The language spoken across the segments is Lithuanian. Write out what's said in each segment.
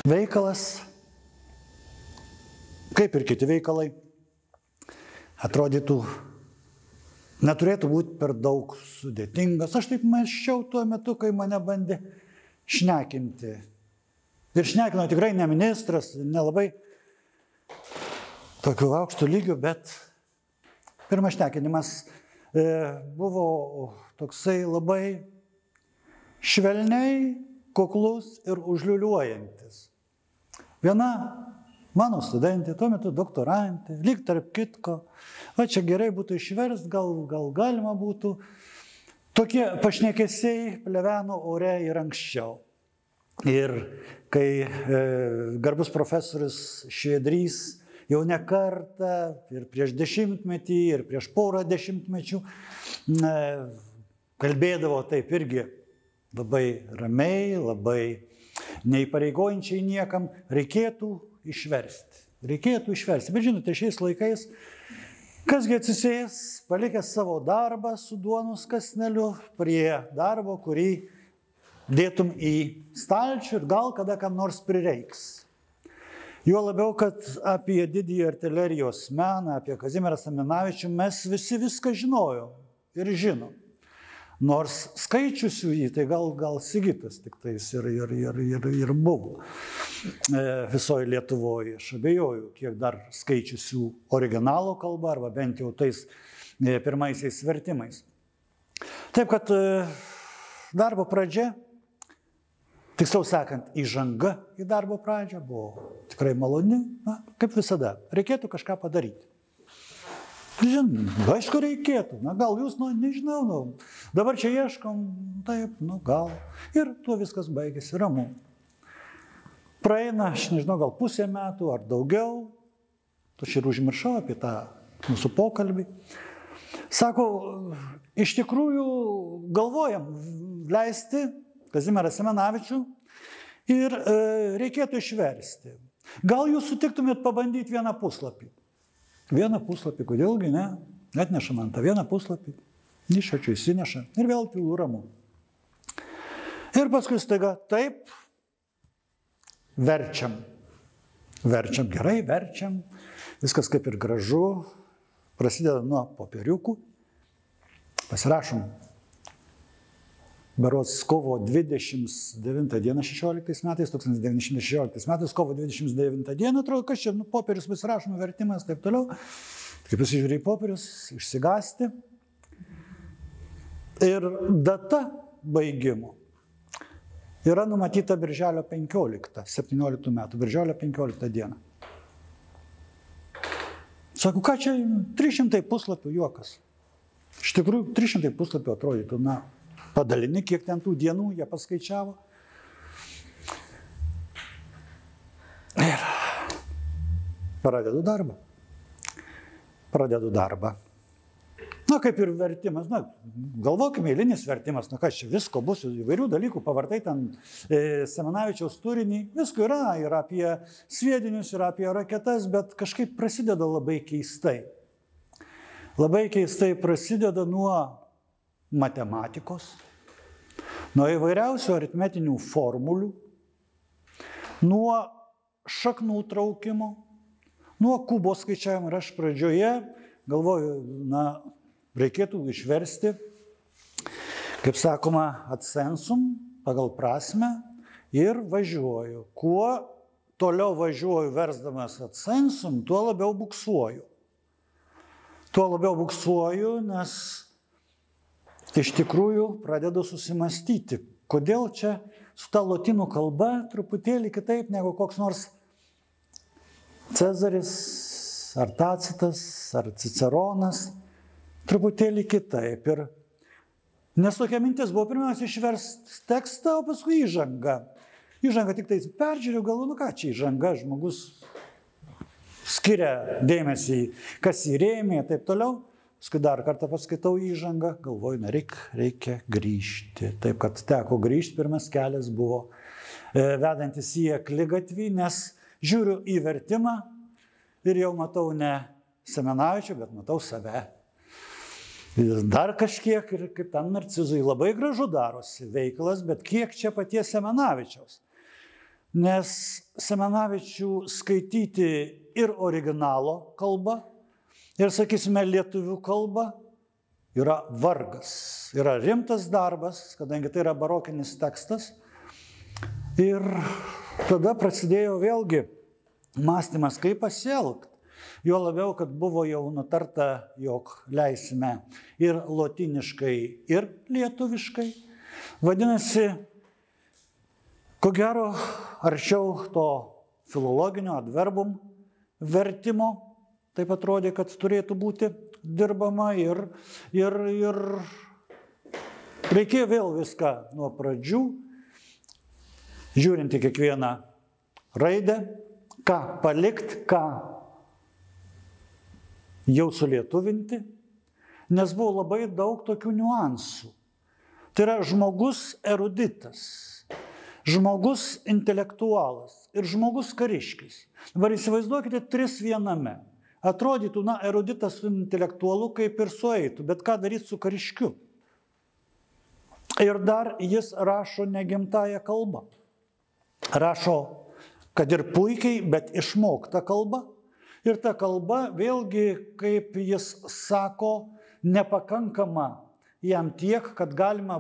Veikalas, kaip ir kiti veikalai, atrodytų, neturėtų būti per daug sudėtingas. Aš taip mąsčiau tuo metu, kai mane bandė šnekinti. Ir šnekino tikrai ne ministras, nelabai tokių aukštų lygių, bet pirmas šnekinimas buvo toksai labai švelniai, kuklus ir užliuliuojantis. Viena mano studentė, tuo metu doktorantė, lyg tarp kitko, va čia gerai būtų išverst, gal galima būtų. Tokie pašnekesiai pleveno ore ir anksčiau. Ir kai garbus profesorius Šviedrys jau ne kartą, ir prieš 10-metį, ir prieš porą 10-mečių, kalbėdavo taip irgi labai ramiai, labai neįpareigojančiai niekam, reikėtų išversti. Bet žinote, šiais laikais, kasgi atsisės, palikęs savo darbą su duonos kąsneliu prie darbo, kurį dėtum į stalčių ir gal kada kam nors prireiks. Juo labiau, kad apie didįjį artilerijos meną, apie Kazimierą Seminavičių mes visi viską žinojom ir žinom. Nors skaičiusių jį, tai gal Sigitas tik tais ir buvo visoje Lietuvoje. Aš abejoju, kiek dar skaičiusių originalo kalba, arba bent jau tais pirmaisiais vertimais. Taip, kad darbo pradžia, tiksliau sakant, įžanga į darbo pradžią buvo tikrai maloni, kaip visada, reikėtų kažką padaryti. Aišku, reikėtų, gal jūs, nežinau, dabar čia ieškom, taip, gal. Ir tuo viskas baigėsi ramu. Praeina, aš nežinau, gal pusę metų ar daugiau, aš ir užmiršau apie tą mūsų pokalbį. Sako, iš tikrųjų galvojam leisti Kazimierą Seminavičių ir reikėtų išversti. Gal jūs sutiktumėt pabandyti vieną puslapį? Vieną puslapį, kodėlgi ne? Atneša man tą vieną puslapį, išačiu įsineša ir vėl tylu ramu. Ir paskui staiga taip, verčiam, gerai verčiam, viskas kaip ir gražu, prasideda nuo popieriukų, pasirašom. Berods kovo 29 dieną 16 metais, 1916 metais, kovo 29 dieną, atrodo, kas čia, popierius pasirašom, vertimas, taip toliau. Kaip pasižiūrė į popierius, išsigąsti. Ir data baigimo yra numatyta birželio 15, 17 metų, birželio 15 dieną. Sako, ką čia 300 puslapių juokas. Iš tikrųjų, 300 puslapių atrodytų, padalini, kiek ten tų dienų jie paskaičiavo. Ir pradedu darbą. Kaip ir vertimas, galvokime, eilinis vertimas, kas čia visko bus, įvairių dalykų, pavartai ten Seminavičiaus turinį, visko yra, ir apie sviedinius, ir apie raketas, bet kažkaip prasideda labai keistai. Labai keistai prasideda nuo matematikos, nuo įvairiausių aritmetinių formulių, nuo šaknų traukimo, nuo kubos skaičiavimo. Ir aš pradžioje galvoju, reikėtų išversti, kaip sakoma, ad sensum, pagal prasmę, ir važiuoju. Kuo toliau važiuoju versdamas ad sensum, tuo labiau buksuoju. Nes iš tikrųjų pradedu susimastyti, kodėl čia su ta lotynų kalba truputėlį kitaip negu koks nors Cezaris, ar Tacitas, ar Ciceronas, truputėlį kitaip. Nes tokia mintis buvo pirmiausia išversti tekstą, o paskui įžanga. Įžanga tik tai peržiūrėjau, galvoju, ką čia įžanga, žmogus skiria dėmesį, kas jį rėmė, taip toliau. Paskui dar kartą paskaitau įžangą, galvoju, reikia grįžti. Taip, kad teko grįžti, pirmas kelias buvo vedantis į akligatvį, nes žiūriu į vertimą ir jau matau ne Seminavičių, bet matau save. Dar kažkiek, ir kaip tam Narcizui labai gražu darosi veikalas, bet kiek čia paties Seminavičiaus. nes Semenavičių skaityti ir originalo kalba, ir, sakysime, lietuvių kalba yra vargas, yra rimtas darbas, kadangi tai yra barokinis tekstas. Ir tada prasidėjo vėlgi mąstymas, kaip pasielgti. Jo labiau, kad buvo jau nutarta, jog leisime ir lotyniškai, ir lietuviškai. Vadinasi, ko gero, arčiau to filologinio adverbum vertimo, taip atrodė, kad turėtų būti dirbama ir reikėjo vėl viską nuo pradžių, žiūrint į kiekvieną raidę, ką palikti, ką jau sulietuvinti, nes buvo labai daug tokių niuansų. Tai yra žmogus eruditas, žmogus intelektualas ir žmogus kariškis. Dabar įsivaizduokite 3 viename. Atrodytų, eruditas su intelektualu kaip ir sueitų, bet ką daryti su kariškiu? Ir dar jis rašo negimtąją kalbą. Rašo, kad ir puikiai, bet išmokta kalba. Ir ta kalba vėlgi, kaip jis sako, nepakankama jam tiek, kad galima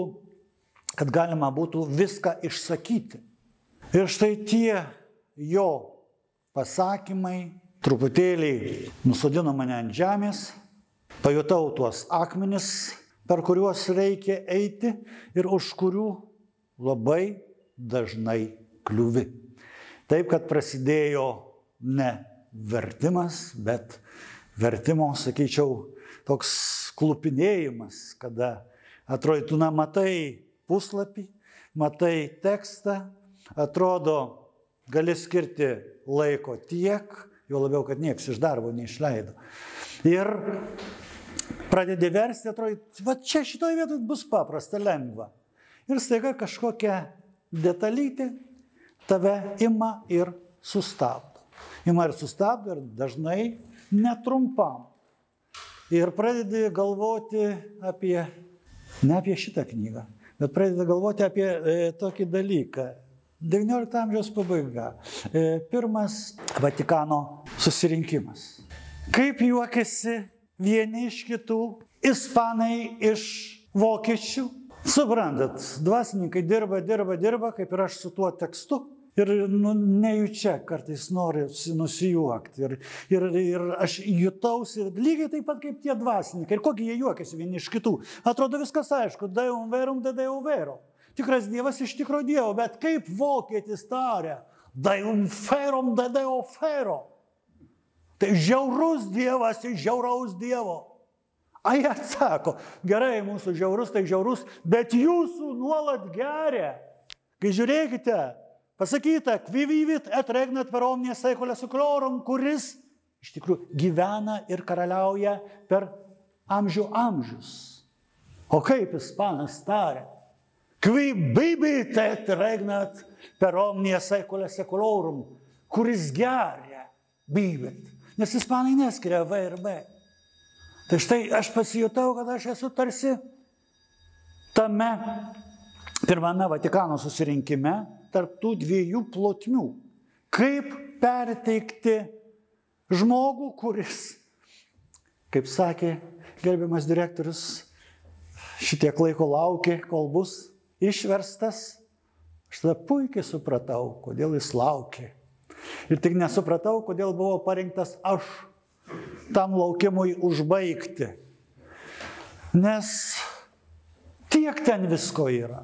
būtų viską išsakyti. Ir štai tie jo pasakymai truputėlį nusodino mane ant žemės, pajutau tuos akmenis, per kuriuos reikia eiti ir už kurių labai dažnai kliuvi. Taip, kad prasidėjo ne vertimas, bet vertimo, sakyčiau, toks klupinėjimas, kada atrodytų, matai puslapį, matai tekstą, atrodo, gali skirti laiko tiek, jo labiau, kad nieks iš darbo neišleido. Ir pradedi versti, atrodo, va čia šitoje vietoje bus paprasta, lengva. Ir staiga kažkokia detalytė tave ima ir sustabdo. Ima ir sustabdo ir dažnai netrumpam. Ir pradedi galvoti apie, ne apie šitą knygą, bet pradedi galvoti apie tokį dalyką. XIX amžiaus pabaiga. Pirmas Vatikano susirinkimas. Kaip juokiasi vieni iš kitų, ispanai iš vokiečių. Suprantat, dvasininkai dirba, kaip ir aš su tuo tekstu. Ir nejučia kartais noriu nusijuokti. Ir aš jutausi lygiai taip pat kaip tie dvasininkai. Ir kokie jie juokiasi vieni iš kitų. Atrodo viskas aišku, Deum verum, de Deo vero. Tikras Dievas iš tikro Dievo, bet kaip vokietis taria, Deum ferum, de Deo fero. Tai žiaurus Dievas iš žiauraus Dievo. A jie atsako, gerai, mūsų žiaurus, tai žiaurus, bet jūsų nuolat geria. Kai žiūrėkite, pasakyta, qui vivit et regnat per omnia saecula saeculorum, kuris iš tikrųjų gyvena ir karaliauja per amžių amžius. O kaip ispanas taria? Qui bibit et regnat per omnia saecula saeculorum, kuris geria, bibit. Nes ispanai neskiria V ir B. Tai štai aš pasijutau, kad aš esu tarsi tame pirmame Vatikano susirinkime tarp tų 2 plotmių. Kaip perteikti žmogų, kuris, kaip sakė gerbiamas direktorius, šitiek laiko laukė, kol bus išverstas. Aš tada puikiai supratau, kodėl jis laukė. Ir tik nesupratau, kodėl buvo parinktas aš tam laukimui užbaigti. Nes tiek ten visko yra.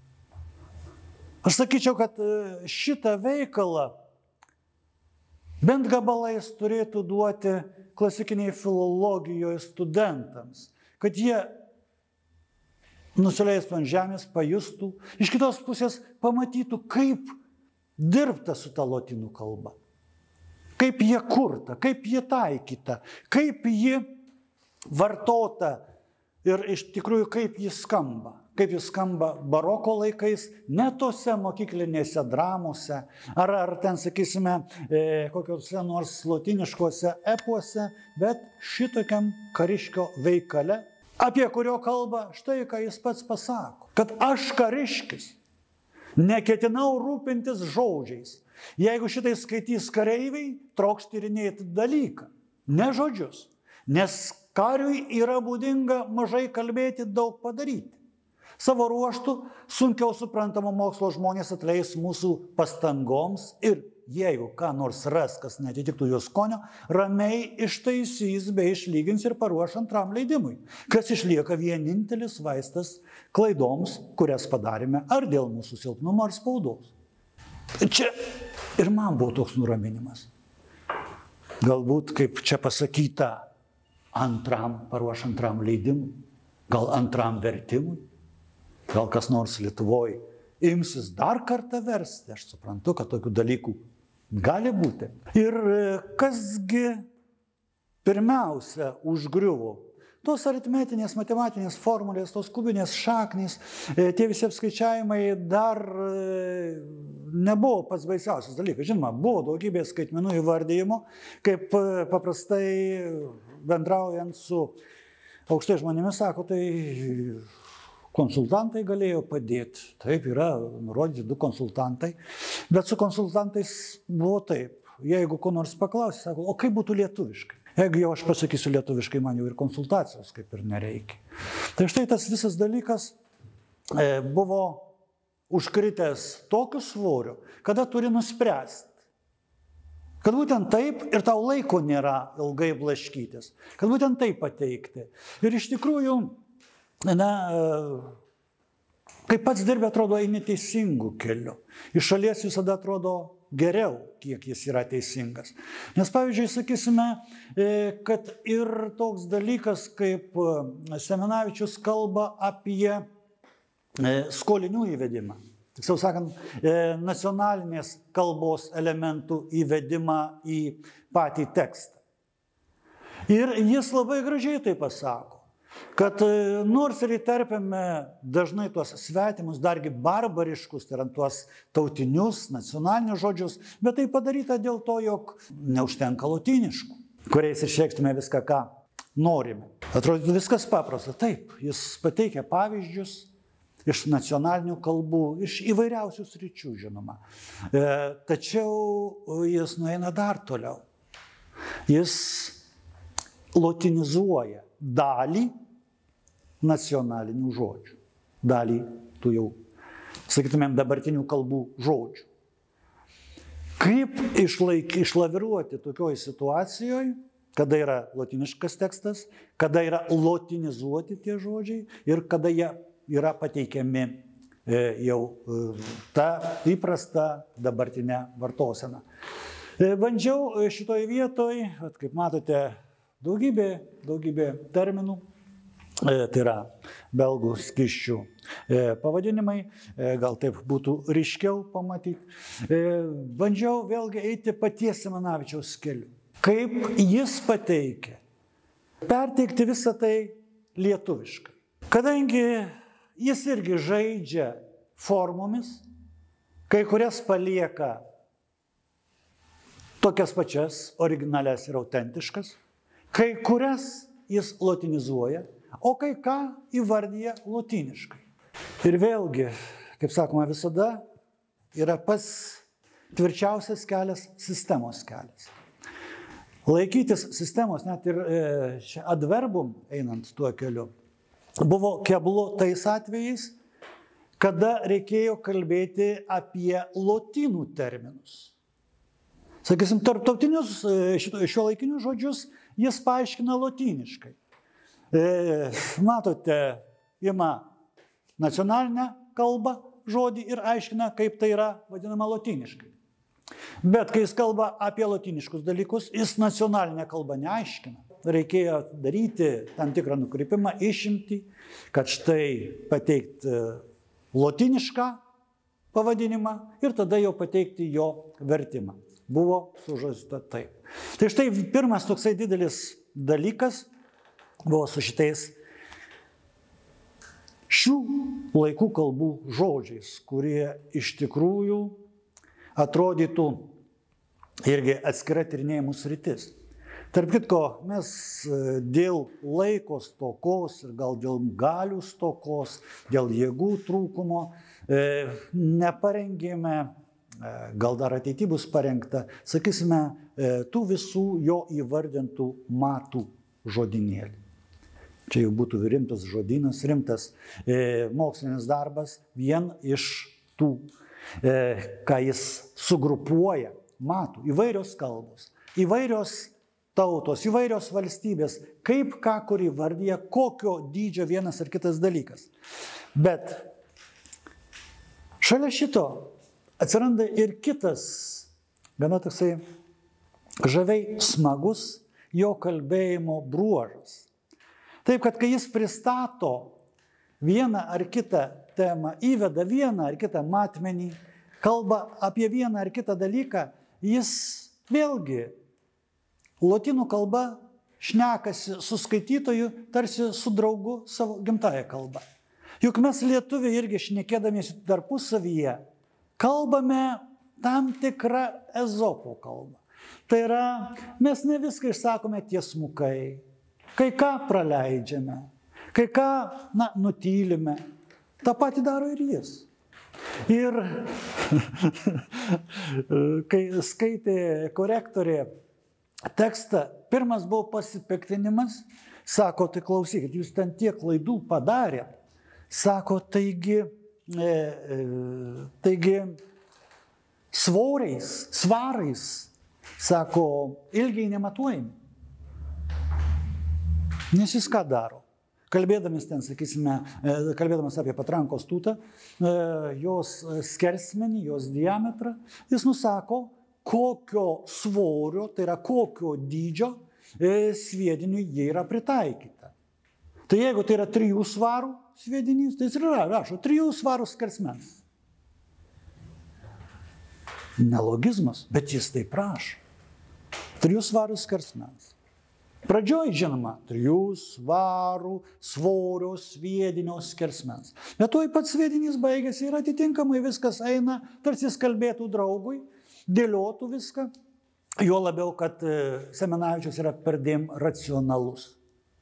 Aš sakyčiau, kad šitą veikalą bent gabalais turėtų duoti klasikiniai filologijoje studentams, kad jie nusileistų ant žemės, pajustų, iš kitos pusės pamatytų, kaip dirbta su ta lotynų kalba, kaip jie kurta, kaip jie taikyta, kaip ji vartota ir iš tikrųjų kaip ji skamba baroko laikais, ne tose mokyklinėse dramose, ar ten, sakysime, kokiuose nors lotyniškose epuose, bet šitokiam kariškio veikale, apie kurio kalba štai, ką jis pats pasako, kad aš kariškis. Neketinau rūpintis žodžiais. Jeigu šitai skaitys kareiviai, trokš tyrinėti dalyką, ne žodžius. Nes kariui yra būdinga mažai kalbėti, daug padaryti. Savo ruoštų sunkiau suprantamo mokslo žmonės atleis mūsų pastangoms ir jeigu ką nors ras, kas netitiktų jų skonio, ramiai ištaisys bei išlygins ir paruoš antram leidimui, kas išlieka vienintelis vaistas klaidoms, kurias padarėme ar dėl mūsų silpnumo ar spaudos. Čia ir man buvo toks nuraminimas. Galbūt, kaip čia pasakyta, paruoš antram leidimui, gal antram vertimui, gal kas nors Lietuvoje imsis dar kartą versti. Aš suprantu, kad tokių dalykų gali būti. Ir kasgi pirmiausia užgriuvo? Tos aritmetinės, matematinės formulės, tos kubinės šaknys, tie visi apskaičiavimai dar nebuvo pats baisiausias dalykas. Žinoma, buvo daugybė skaitmenų įvardyjimo, kaip paprastai bendraujant su aukštai žmonėmis, sako, tai konsultantai galėjo padėti. Taip, yra nurodyti 2 konsultantai, bet su konsultantais buvo taip. Jeigu ko nors paklausė, sako, o kaip būtų lietuviškai? Jeigu jau aš pasakysiu lietuviškai, man jau ir konsultacijos kaip ir nereikia. Tai štai tas visas dalykas buvo užkritęs tokiu svoriu, kada turi nuspręsti. Kad būtent taip ir tau laiko nėra ilgai blaškytis. Kad būtent taip pateikti. Ir iš tikrųjų, kai pats dirbi, atrodo, eini teisingų kelių. Iš šalies visada atrodo geriau, kiek jis yra teisingas. Nes, pavyzdžiui, sakysime, kad ir toks dalykas, kaip Seminavičius kalba apie skolinių įvedimą. Tiksliau sakant, nacionalinės kalbos elementų įvedimą į patį tekstą. Ir jis labai gražiai tai pasako, kad nors ir įterpiame dažnai tuos svetimus, dargi barbariškus, tai yra tuos tautinius, nacionalinius žodžius, bet tai padaryta dėl to, jog neužtenka lotyniškų, kuriais išreikštume viską, ką norime. Atrodytų viskas paprasta. Taip, jis pateikia pavyzdžius iš nacionalinių kalbų, iš įvairiausių sričių, žinoma. Tačiau jis nueina dar toliau. Jis lotinizuoja dalį nacionalinių žodžių, dalį tų jau, sakytumėm, dabartinių kalbų žodžių. Kaip išlaviruoti tokioj situacijoje, kada yra lotiniškas tekstas, kada yra lotinizuoti tie žodžiai ir kada jie yra pateikiami jau ta įprasta dabartinė vartosena. Bandžiau šitoj vietoj, kaip matote, daugybė terminų, tai yra belgų skysčių pavadinimai, gal taip būtų ryškiau pamatyti. Bandžiau vėlgi eiti paties Seminavičiaus keliu. Kaip jis pateikia, perteikti visą tai lietuviškai. Kadangi jis irgi žaidžia formomis, kai kurias palieka tokias pačias, originalias ir autentiškas, kai kurias jis lotinizuoja, o kai ką įvardyja lotyniškai. Ir vėlgi, kaip sakoma, visada yra pats tvirčiausias kelias sistemos kelias. Laikytis sistemos, net ir adverbum einant tuo keliu, buvo keblu tais atvejais, kada reikėjo kalbėti apie lotynų terminus. Sakysim, tarptautinius šiuolaikinius žodžius jis paaiškina lotyniškai. Matote, ima nacionalinę kalbą žodį ir aiškina, kaip tai yra vadinama lotyniškai. Bet kai jis kalba apie lotyniškus dalykus, jis nacionalinę kalbą neaiškina. Reikėjo daryti tam tikrą nukreipimą, išimti, kad štai pateikti lotynišką pavadinimą ir tada jau pateikti jo vertimą. Buvo sužaista taip. Tai štai pirmas toksai didelis dalykas buvo su šitais šių laikų kalbų žodžiais, kurie iš tikrųjų atrodytų irgi atskira tyrinėjimų sritis. Tarp kitko, mes dėl laiko stokos ir gal dėl galių stokos, dėl jėgų trūkumo neparengėme, gal dar ateity bus parengta, sakysime, tų visų jo įvardintų matų žodynėlį. Čia jau būtų rimtas žodynas, rimtas mokslinis darbas, vien iš tų, ką jis sugrupuoja, matų, įvairios kalbos, įvairios tautos, įvairios valstybės, kaip ką kur įvardyja, kokio dydžio vienas ar kitas dalykas. Bet šalia šito atsiranda ir kitas, gana toksai žaviai smagus jo kalbėjimo bruožas. Taip, kad kai jis pristato vieną ar kitą temą, įveda vieną ar kitą matmenį, kalba apie vieną ar kitą dalyką, jis vėlgi lotynų kalba šnekasi su skaitytoju, tarsi su draugu savo gimtąją kalbą. Juk mes lietuviai irgi šnekėdamiesi tarpusavyje kalbame tam tikrą Ezopo kalbą. Tai yra, mes ne viską išsakome tiesmukai, kai ką praleidžiame, kai ką, nutylime. Ta pati daro ir jis. Ir kai skaitė korektorė tekstą, pirmas buvo pasipiktinimas, sako, tai klausykit, jūs ten tiek klaidų padarėt. Sako, taigi svarais, sako, ilgiai nematuojami. Nes jis ką daro? Kalbėdamas ten, sakysime, kalbėdamas apie patrankos tūtą, jos skersmenį, jos diametrą, jis nusako, kokio svorio, tai yra kokio dydžio sviediniui jie yra pritaikyta. Tai jeigu tai yra 3 svarų sviedinys, tai jis rašo 3 svarų skersmens. Nelogizmas, bet jis taip rašo. 3 svarų skersmens. Pradžioj, žinoma, 3 svarų svorio sviedinio skersmens. Bet tuoj pats sviedinys baigėsi ir atitinkamai viskas eina, tarsi jis kalbėtų draugui, dėliotų viską, jo labiau, kad Seminavičius yra perdėm racionalus.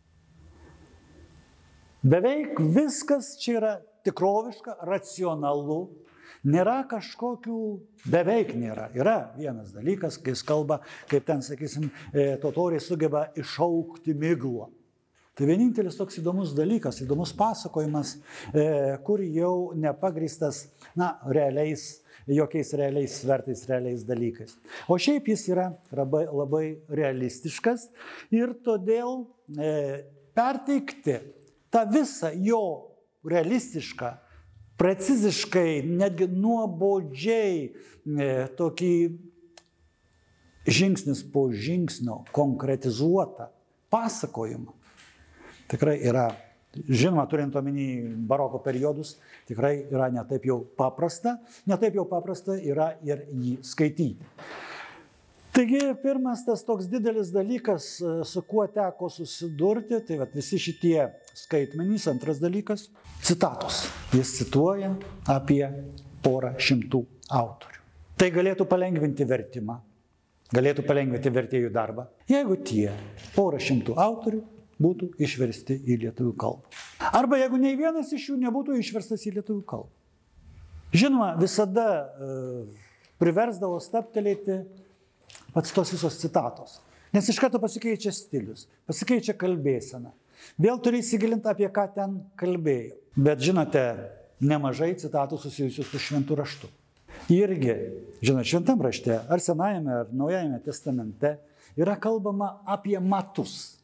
Beveik viskas čia yra tikroviška, racionalu, nėra kažkokių, beveik nėra. Yra vienas dalykas, kai jis kalba, kaip ten, sakysim, totoriai sugeba išaukti miglą. Tai vienintelis toks įdomus dalykas, įdomus pasakojimas, kur jau nepagrįstas, jokiais realiais svertais, realiais dalykais. O šiaip jis yra labai realistiškas ir todėl perteikti tą visą jo realistišką, preciziškai, netgi nuobodžiai tokį žingsnis po žingsnio konkretizuotą pasakojimą. Tikrai yra, žinoma, turint omeny baroko periodus, tikrai yra netaip jau paprasta yra ir jį skaityti. Taigi, pirmas tas toks didelis dalykas, su kuo teko susidurti, tai visi šitie skaitmenys. Antras dalykas – citatos. Jis cituoja apie 100 autorių. Tai galėtų palengvinti vertimą, galėtų palengvinti vertėjų darbą, jeigu tie 100 autorių būtų išversti į lietuvių kalbą. Arba jeigu nei vienas iš jų nebūtų išverstas į lietuvių kalbą. Žinoma, visada priversdavo stabtelėti pats tos visos citatos. Nes iš karto pasikeičia stilius, pasikeičia kalbėsena. Vėl turi įsigilinti, apie ką ten kalbėjo. Bet žinote, nemažai citatų susijusių su šventu raštu. Irgi, žinote, šventam rašte, ar Senajame, ar Naujajame testamente yra kalbama apie matus.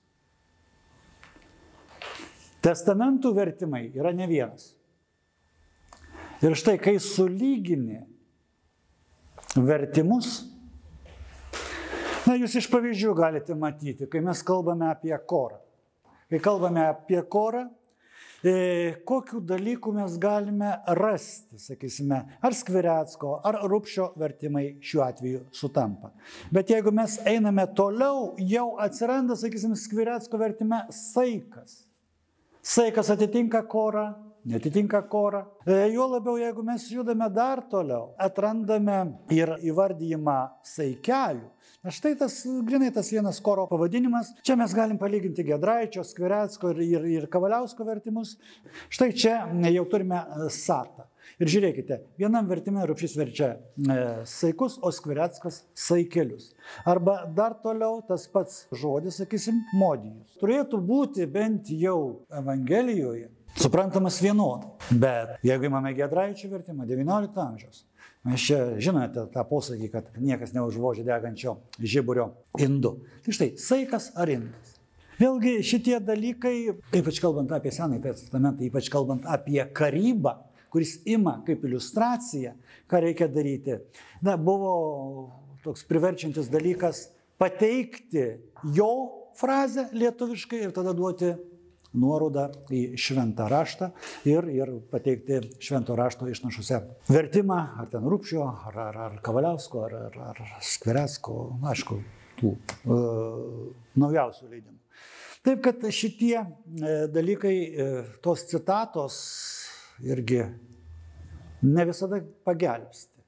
Testamentų vertimai yra ne vienas. Ir štai, kai sulygini vertimus, jūs iš pavyzdžių galite matyti, kai mes kalbame apie Korą. Kai kalbame apie Korą, kokių dalykų mes galime rasti, sakysime, ar Skvirecko, ar Rupšio vertimai šiuo atveju sutampa. Bet jeigu mes einame toliau, jau atsiranda, sakysime, Skvirecko vertime saikas. Saikas atitinka Korą? netitinka korą. Juo labiau, jeigu mes judame dar toliau, atrandame ir įvardyjimą saikelių. Na štai grinai tas vienas koro pavadinimas. Čia mes galim palyginti Giedraičio, Skvirecko ir Kavaliausko vertimus. Štai čia jau turime satą. Ir žiūrėkite, vienam vertime Rupšys verčia saikus, o Skvireckas saikelius. Arba dar toliau tas pats žodis, sakysim, modijus. Turėtų būti bent jau Evangelijoje suprantamas vienodai. Bet jeigu imame Giedraičio vertimą 19 amžiaus, mes čia žinote tą posakį, kad niekas neužvožia degančio žiburio indu. Tai štai, saikas ar indas. Vėlgi šitie dalykai, ypač kalbant apie Senąjį testamentą, ypač kalbant apie karybą, kuris ima kaip iliustraciją, ką reikia daryti. Na, buvo toks priverčiantis dalykas pateikti jo frazę lietuviškai ir tada duoti nuorodą į šventą raštą ir pateikti švento rašto išnašuose vertimą, ar ten Rupšio, ar Kavaliausko, ar Skvirecko, aišku, tų naujausių leidimų. Taip, kad šitie dalykai, tos citatos irgi ne visada pagelbsti.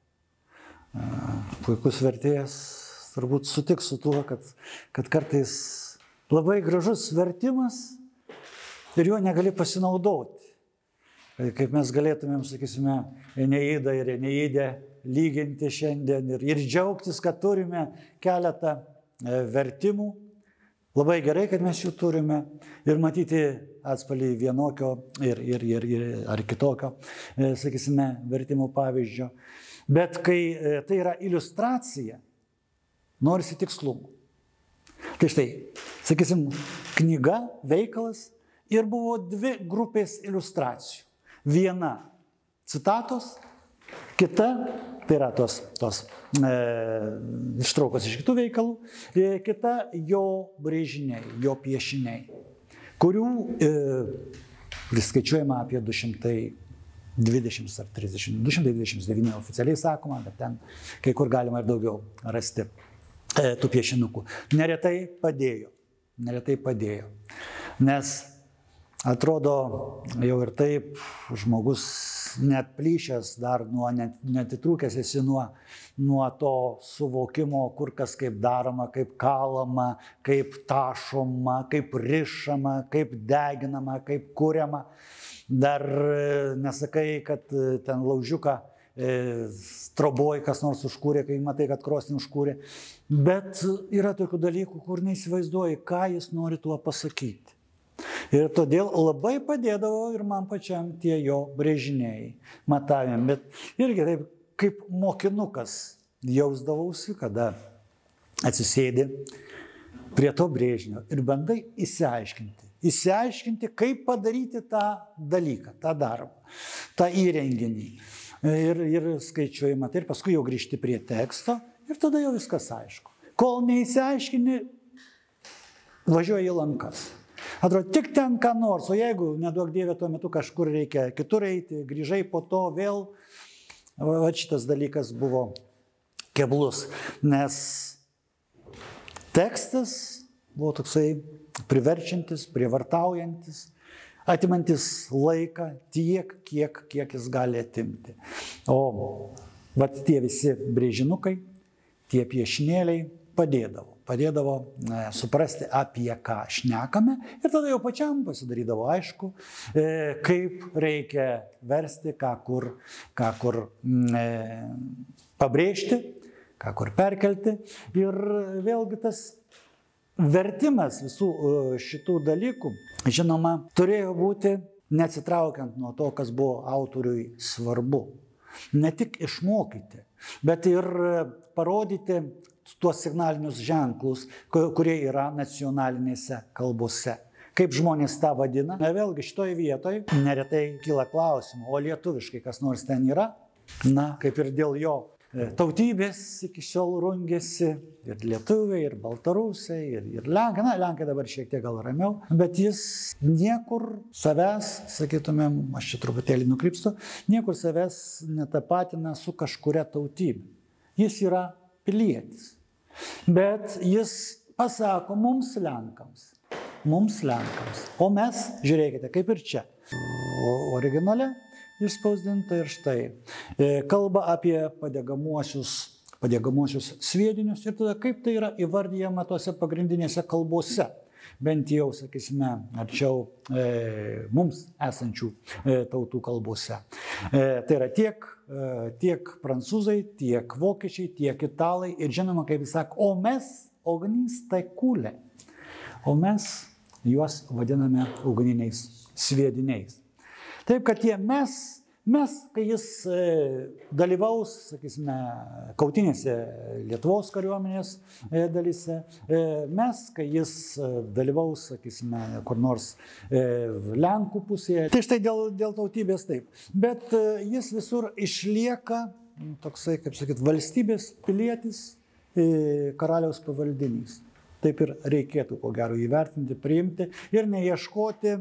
Puikus vertėjas turbūt sutiks su tuo, kad kartais labai gražus vertimas ir juo negali pasinaudoti. Kaip mes galėtumėm, sakysime, Eneidą ir Eneidę lyginti šiandien ir džiaugtis, kad turime keletą vertimų. Labai gerai, kad mes jų turime ir matyti atspalį vienokio ar kitokio, sakysime, vertimų pavyzdžio. Bet kai tai yra iliustracija, norisi tikslumų. Tai štai, sakysim, knyga, veikalas ir buvo dvi grupės iliustracijų. Viena citatos, kita, tai yra tos ištraukos iš kitų veikalų, kita jo brėžiniai, jo piešiniai, kurių priskaičiuojama apie 220 ar 30, 229 oficialiai sakoma, bet ten kai kur galima ir daugiau rasti tų piešinukų. Neretai padėjo, nes atrodo jau ir taip žmogus net plyšęs dar netitrūkęs esi nuo to suvokimo, kur kas kaip daroma, kaip kalama, kaip tašoma, kaip rišama, kaip deginama, kaip kuriama. Dar nesakai, kad ten laužiuką troboj kas nors užkūrė, kai matai, kad krosnį užkūrė. Bet yra tokių dalykų, kur neįsivaizduoji, ką jis nori tuo pasakyti. Ir todėl labai padėdavo ir man pačiam tie jo brėžiniai, matavimai. Bet irgi taip, kaip mokinukas jausdavausi, kada atsisėdi prie to brėžinio ir bandai įsiaiškinti, kaip padaryti tą dalyką, tą darbą, tą įrenginį. Ir skaičiuojama, tai ir paskui jau grįžti prie teksto ir tada jau viskas aišku. Kol neįsiaiškini, važiuoji į lankas. Atrodo, tik ten ką nors, o jeigu, neduok Dieve, tuo metu kažkur reikia kitur eiti, grįžai po to vėl, šitas dalykas buvo keblus, nes tekstas buvo toksai priverčiantis, prievartaujantis, atimantis laiką tiek, kiek jis gali atimti. O tie visi brėžinukai, tie piešinėliai padėdavo suprasti, apie ką šnekame ir tada jau pačiam pasidarydavo aišku, kaip reikia versti, ką kur pabrėžti, ką kur perkelti. Ir vėlgi tas vertimas visų šitų dalykų, žinoma, turėjo būti neatsitraukiant nuo to, kas buvo autoriui svarbu. Ne tik išmokyti, bet ir parodyti tuos signalinius ženklus, kurie yra nacionalinėse kalbose. Kaip žmonės tą vadina? Vėlgi šitoje vietoje neretai kyla klausimų, o lietuviškai kas nors ten yra? Na, kaip ir dėl jo tautybės iki šiol rungėsi ir lietuviai, ir baltarusiai, ir lenkai. Na, lenkai dabar šiek tiek gal ramiau, bet jis niekur savęs, sakytumėm, aš čia truputėlį nukrypstu, niekur savęs netapatina su kažkuria tautybė. Jis yra pilietis. Bet jis pasako mums lenkams. O mes, žiūrėkite, kaip ir čia. originale išspausdinta ir štai. Kalba apie padegamuosius sviedinius ir tada kaip tai yra įvardyjama tose pagrindinėse kalbose, bent jau, sakysime, arčiau mums esančių tautų kalbose. Tai yra tiek prancūzai, tiek vokiečiai, tiek italai ir žinoma, kaip jis sako, o mes ognys tai kūlė, o mes juos vadiname ugniniais sviediniais. Taip, kad tie mes, kai jis dalyvaus, sakysime, kautinėse Lietuvos kariuomenės dalyse, mes, kai jis dalyvaus, sakysime, kur nors Lenkų pusėje. Tai štai dėl tautybės taip. Bet jis visur išlieka toksai, kaip sakyt, valstybės pilietis, karaliaus pavaldinys. Taip ir reikėtų, ko gero, įvertinti, priimti ir neieškoti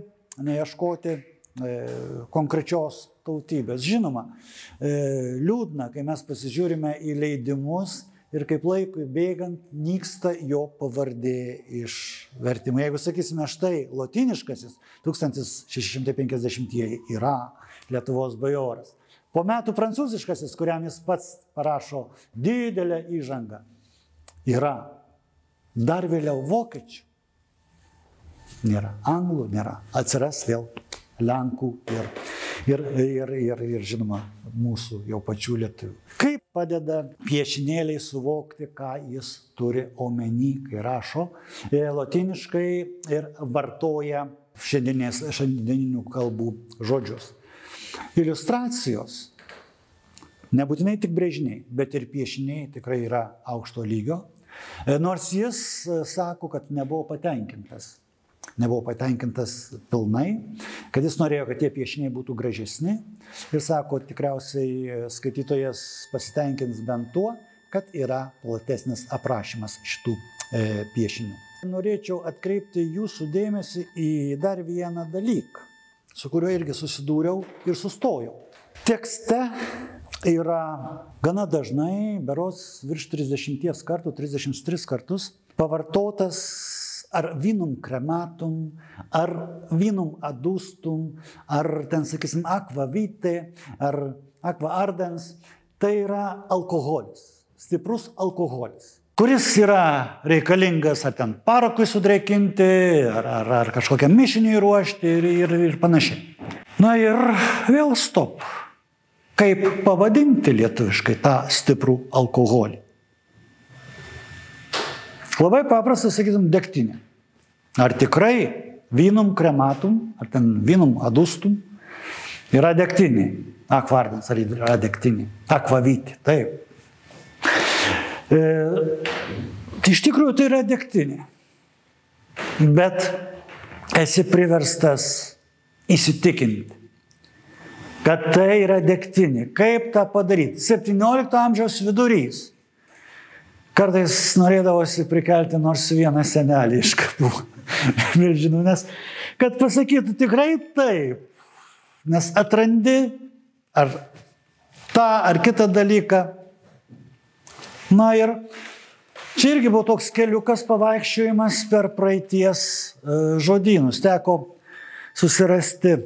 konkrečios tautybės. Žinoma, liūdna, kai mes pasižiūrime į leidimus ir kaip laikui bėgant nyksta jo pavardė iš vertimų. Jeigu sakysime, štai lotyniškasis 1650-ieji yra Lietuvos bajoras. Po metų prancūziškasis, kuriam jis pats parašo didelę įžangą, yra. Dar vėliau vokiečių nėra, anglų nėra, atsiras vėl Lenkų ir žinoma, mūsų jau pačių lietuvių. Kaip padeda piešinėliai suvokti, ką jis turi omeny, kai rašo lotyniškai ir vartoja šiandieninių kalbų žodžius. Iliustracijos, nebūtinai tik brėžiniai, bet ir piešiniai tikrai yra aukšto lygio, nors jis sako, kad nebuvo patenkintas pilnai, kad jis norėjo, kad tie piešiniai būtų gražesni ir sako, tikriausiai skaitytojas pasitenkins bent tuo, kad yra platesnis aprašymas šitų piešinių. Norėčiau atkreipti jūsų dėmesį į dar vieną dalyką, su kuriuo irgi susidūriau ir sustojau. Tekste yra gana dažnai, berods virš 30 kartų, 33 kartus, pavartotas ar vinum crematum, ar vinum adustum, ar ten, sakysim, aqua vitae, ar aqua ardens. Tai yra alkoholis, stiprus alkoholis, kuris yra reikalingas ar ten parakui sudrėkinti, ar kažkokiam mišiniui ruošti ir panašiai. Na ir vėl stop. Kaip pavadinti lietuviškai tą stiprų alkoholį? Labai paprasta, sakytum, degtinė. Ar tikrai vinum crematum, ar ten vinum adustum yra degtinė? Aqua ardens, ar yra degtinė? Aqua vitae, taip. Iš tikrųjų tai yra degtinė. Bet esi priverstas įsitikinti, kad tai yra degtinė. Kaip tą padaryti? 17 amžiaus vidurys. Kartais norėdavosi prikelti nors vieną senelį iš kapų. Milžinų, nes kad pasakytų tikrai taip. Nes atrandi ar tą ar kitą dalyką. Na ir čia irgi buvo toks keliukas pavaikščiojimas per praeities žodynus. Teko susirasti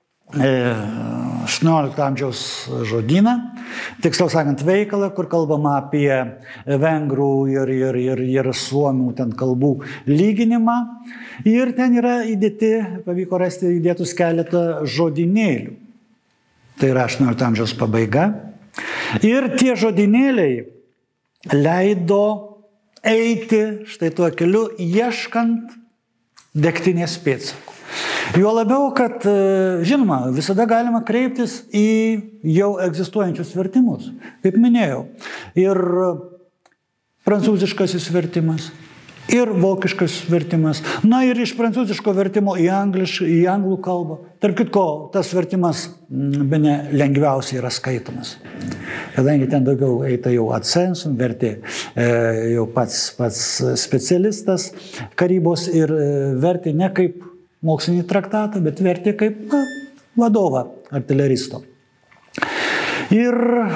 18 amžiaus žodyną, tiksliau sakant veikalą, kur kalbama apie vengrų ir suomių ten kalbų lyginimą. Ir ten yra pavyko rasti įdėtus keletą žodynėlių. Tai yra 18 amžiaus pabaiga. Ir tie žodynėliai leido eiti štai tuo keliu, ieškant degtinės pėdsakų. Juo labiau, kad, žinoma, visada galima kreiptis į jau egzistuojančius vertimus, kaip minėjau. Ir prancūziškasis vertimas, ir vokiškas vertimas. Na ir iš prancūziško vertimo į anglų kalbą. Tarp kitko, tas vertimas bene lengviausiai yra skaitomas. Kadangi ten daugiau eita jau adsensum, vertė jau pats specialistas karybos ir vertė ne kaip mokslinį traktatą, bet vertė kaip vadovą artileristo. Ir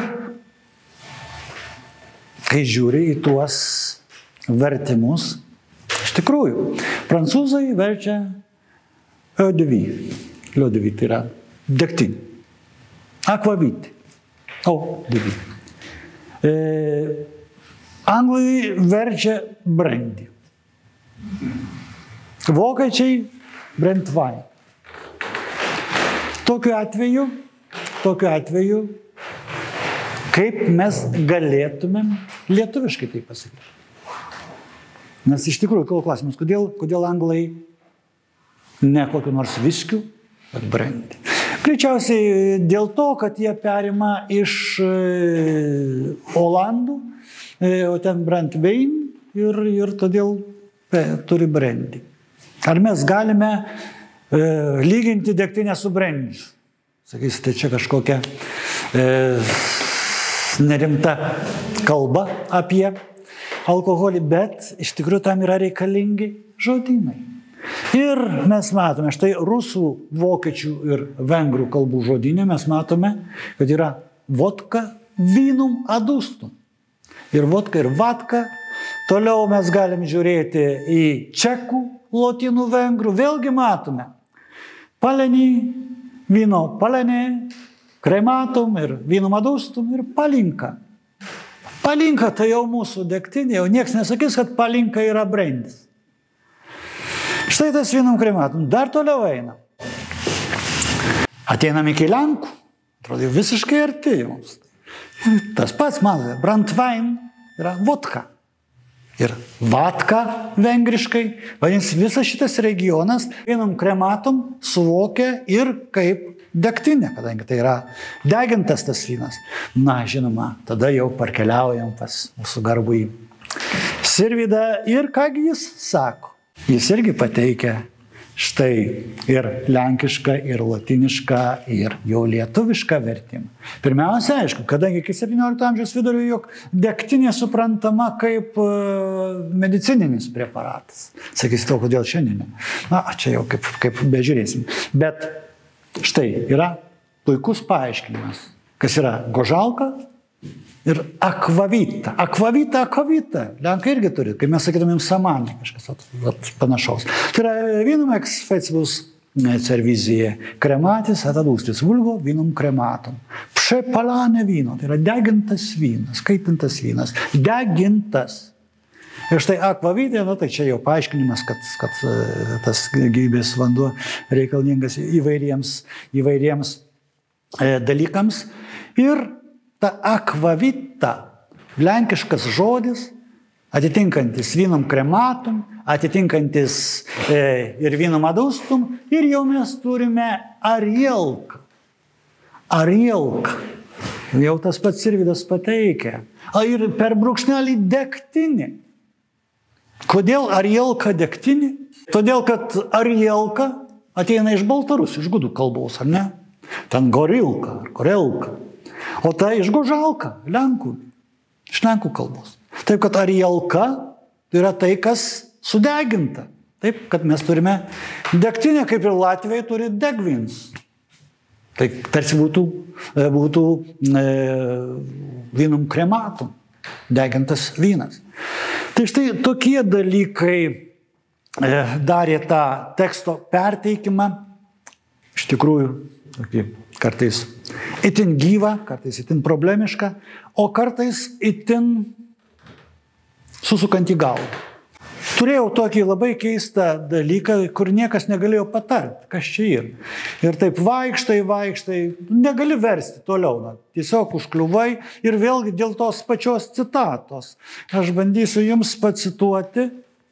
kai žiūri į tuos vertimus, iš tikrųjų, prancūzai verčia eau de vie. Eau de vie tai yra degtinė. Akvavitė. Degtinė. Anglai verčia brandy. Vokiečiai brandwein. Tokiu atveju, kaip mes galėtumėm lietuviškai tai pasakyti. Nes iš tikrųjų, kol klausimas, kodėl anglai ne kokiu nors viskiu, bet brandy. Greičiausiai dėl to, kad jie perima iš Olandų, o ten brandwein ir todėl turi brandy. Ar mes galime lyginti degtinę su brandy? Sakysite, čia kažkokia nerimta kalba apie alkoholį, bet iš tikrųjų tam yra reikalingi žodynai. Ir mes matome, štai rusų, vokiečių ir vengrų kalbų žodyne mes matome, kad yra vodka, vynum, adustum. Ir vodka, ir vatka. Toliau mes galim žiūrėti į čekų, lotynų, vengrų. Vėlgi matome palenį, vyno palenį, krematum ir vynum adustum ir palinka. Palinka tai jau mūsų degtinė, jau nieks nesakys, kad palinka yra brandis. Štai tas vynum krematum. Dar toliau eina. Ateinam iki Lenkų. Atrodo, visiškai arti mums. Tas pats, matote, brandwein yra vodka. Ir vatka vengriškai. Vadinasi, visas šitas regionas vynum krematum suvokia ir kaip degtinė, kadangi tai yra degintas tas vynas. Na, žinoma, tada jau parkeliaujam pas mūsų garbųjį Sirvydą. Ir kągi jis sako? Jis irgi pateikia štai ir lenkišką, ir latinišką, ir jau lietuvišką vertimą. Pirmiausia, aišku, kadangi iki 17 amžiaus vidurio jog degtinė suprantama kaip medicininis preparatas. Sakysite, kodėl šiandien? Na, čia jau kaip bežiūrėsim. Bet štai yra puikus paaiškinimas, kas yra gožalka ir akvavita. Akvavita. Lenkai irgi turi, kai mes sakytumėm samanį, kažkas panašaus. Tai yra vynum ex fecibus cervizija krematis atadustis vulgo vynum krematum. Pšepalane vyno, tai yra degintas vynas, kaitintas vynas, degintas. Ir štai akvavitė, tai čia jau paaiškinimas, kad tas gyvybės vanduo reikalingas įvairiems dalykams. Ir ta akvavita, lenkiškas žodis, atitinkantis vynum krematum, atitinkantis ir vynum adustum, ir jau mes turime arielką. Arielka. Jau tas pats Sirvydas pateikia. Ir per brūkšnelį degtinė. Kodėl arielka degtinė? Todėl, kad arielka ateina iš Baltarusių, iš gudų kalbos, ar ne? Ten gorilka, ar korelka. O tai iš gožalka, lenkų, iš lenkų kalbos. Taip, kad arielka tai yra tai, kas sudeginta. Taip, kad mes turime degtinę, kaip ir Latvijai turi degvins. Tai tarsi būtų vynum krematum, degintas vynas. Tai štai tokie dalykai darė tą teksto perteikimą, iš tikrųjų, kartais itin gyvą, kartais itin problemišką, o kartais itin susukant į galvą. Turėjau tokį labai keistą dalyką, kur niekas negalėjo patarti, kas čia yra. Ir taip vaikštai, negali versti toliau, tiesiog užkliuvai ir vėlgi dėl tos pačios citatos. Aš bandysiu jums pacituoti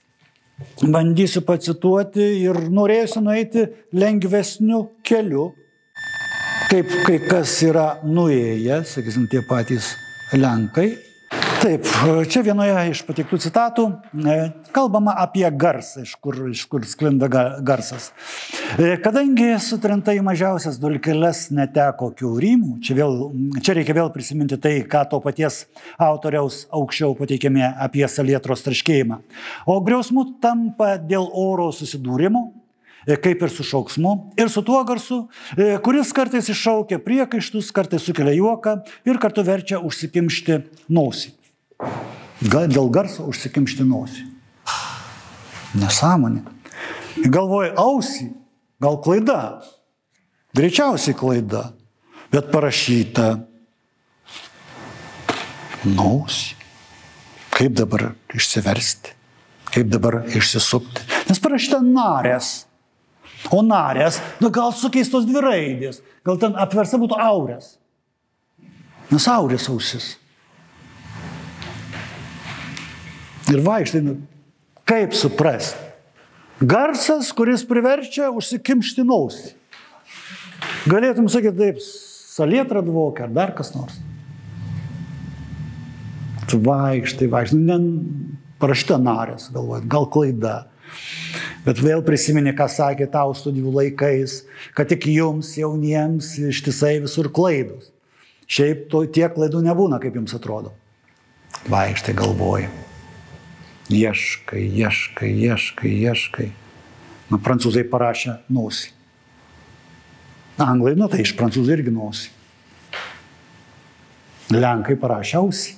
ir norėsiu nueiti lengvesniu keliu, kaip kai kas yra nuėję, sakysim, tie patys lenkai. Taip, čia vienoje iš pateiktų citatų kalbama apie garsą, iš kur sklinda garsas. Kadangi sutrinta į mažiausias dulkeles neteko kiaurimų, čia reikia vėl prisiminti tai, ką to paties autoriaus aukščiau pateikėme apie salietros traškėjimą. O griausmu tampa dėl oro susidūrimo, kaip ir su šauksmu, ir su tuo garsu, kuris kartais iššaukia priekaištus, kartais sukelia juoką ir kartu verčia užsikimšti nosį. Dėl garso užsikimšti nosį. Nesąmonė. Galvoju, ausį, gal klaida. Greičiausiai klaida, bet parašyta nosį. Kaip dabar išsiversti? Kaip dabar išsisukti? Nes parašyta narės. O narės, gal sukeistos 2 raidės. Gal ten apversta būtų aurės. Nes aurės ausis. Ir vaikštai, kaip suprasti? Garsas, kuris priverčia užsikimšti nosį. Galėtum sakyti taip, salietra dvokia ar dar kas nors. Tu vaikštai. Parašyta narės, galvojat, gal klaida. Bet vėl prisimeni, ką sakė tau studijų laikais, kad tik jums, jauniems, ištisai visur klaidos. Šiaip tiek klaidų nebūna, kaip jums atrodo. Vaikštai, galvoji. Ieškai. Prancūzai parašė nosį. Anglai, tai iš prancūzai irgi nosį. Lenkai parašė ausį.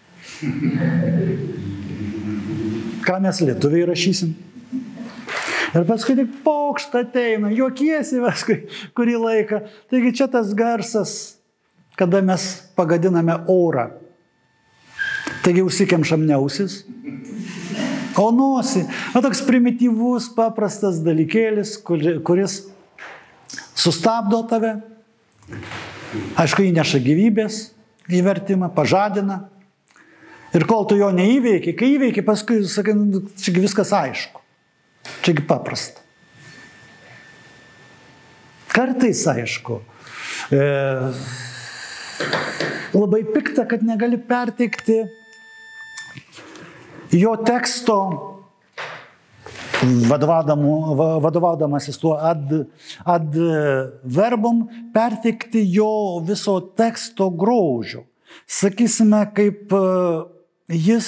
Ką mes lietuviai rašysim? Ir paskui tik pokšt ateina, juokiesi paskui kurį laiką. Taigi čia tas garsas, kada mes pagadiname orą. Taigi užsikemšam ne ausis, o nosį. Toks primityvus, paprastas dalykėlis, kuris sustabdo tave. Aišku, įneša gyvybės įvertimą, pažadina. Ir kol tu jo neįveiki, kai įveiki, paskui sakai, čiagi viskas aišku. Čiagi paprasta. Kartais aišku. Labai pikta, kad negali perteikti jo teksto, vadovaudamasis tuo ad verbum, perteikti jo viso teksto grožio. Sakysime, kaip jis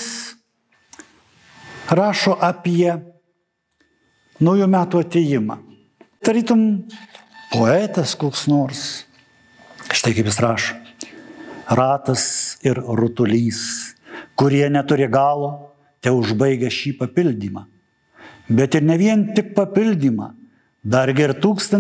rašo apie naujų metų atėjimą. Tarytum poetas koks nors. Štai kaip jis rašo. Ratas ir rutulys, kurie neturi galo, te užbaigia šį papildymą. Bet ir ne vien tik papildymą, dargi ir